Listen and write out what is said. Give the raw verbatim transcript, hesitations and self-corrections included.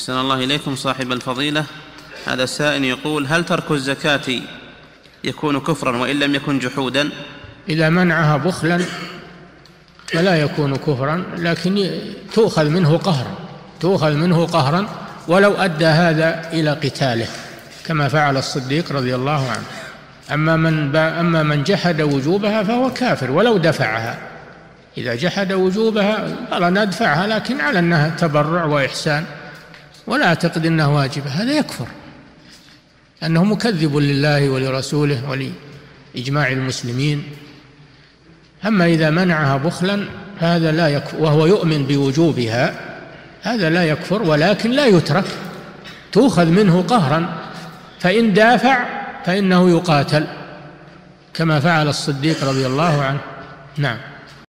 أحسن الله إليكم صاحب الفضيلة. هذا السائل يقول: هل ترك الزكاة يكون كفرا وإن لم يكن جحودا؟ إذا منعها بخلا فلا يكون كفرا، لكن تؤخذ منه قهرا تؤخذ منه قهرا ولو أدى هذا إلى قتاله كما فعل الصديق رضي الله عنه. أما من, أما من جحد وجوبها فهو كافر ولو دفعها. إذا جحد وجوبها قال ندفعها لكن على أنها تبرع وإحسان ولا أعتقد أنها واجبة، هذا يكفر أنه مكذب لله ولرسوله ولإجماع المسلمين. أما إذا منعها بخلا هذا لا يكفر وهو يؤمن بوجوبها، هذا لا يكفر ولكن لا يترك، تؤخذ منه قهرا، فإن دافع فإنه يقاتل كما فعل الصديق رضي الله عنه. نعم.